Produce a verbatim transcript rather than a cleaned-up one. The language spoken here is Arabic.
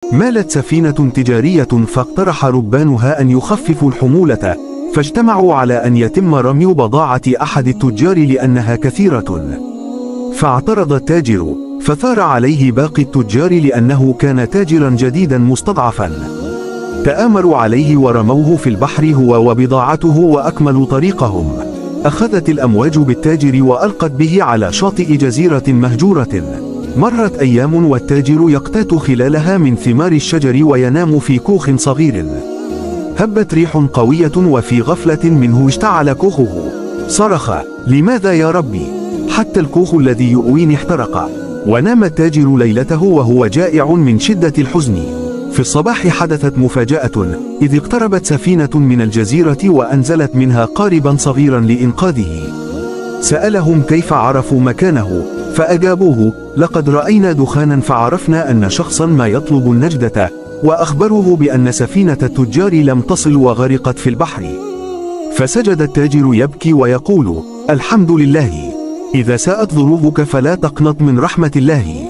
مالت سفينة تجارية فاقترح ربانها أن يخففوا الحمولة، فاجتمعوا على أن يتم رمي بضاعة أحد التجار لأنها كثيرة. فاعترض التاجر، فثار عليه باقي التجار لأنه كان تاجرا جديدا مستضعفا. تآمروا عليه ورموه في البحر هو وبضاعته وأكملوا طريقهم. أخذت الأمواج بالتاجر وألقت به على شاطئ جزيرة مهجورة. مرت أيام والتاجر يقتات خلالها من ثمار الشجر وينام في كوخ صغير. هبت ريح قوية وفي غفلة منه اشتعل كوخه. صرخ: لماذا يا ربي؟ حتى الكوخ الذي يؤويني احترق. ونام التاجر ليلته وهو جائع من شدة الحزن. في الصباح حدثت مفاجأة، إذ اقتربت سفينة من الجزيرة وأنزلت منها قاربا صغيرا لإنقاذه. سألهم كيف عرفوا مكانه، فأجابوه: لقد رأينا دخانا فعرفنا أن شخصا ما يطلب النجدة، وأخبروه بأن سفينة التجار لم تصل وغرقت في البحر. فسجد التاجر يبكي ويقول: الحمد لله، إذا ساءت ظروفك فلا تقنط من رحمة الله.